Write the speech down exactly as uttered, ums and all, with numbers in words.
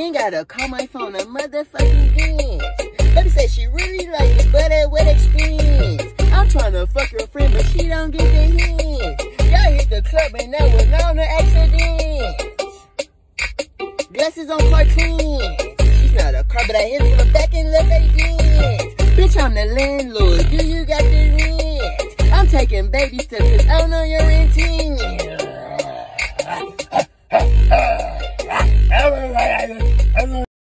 Ain't gotta call my phone a motherfucking dance. Baby said she really like it, but at what expense? I'm tryna fuck her friend, but she don't get the hint. Y'all hit the club and that was on an accident. Glasses on cartoons. She's not a car, but I hit her from the back and left they dance. Bitch, I'm the landlord. Do you got the rent? I'm taking baby steps, cause I don't know your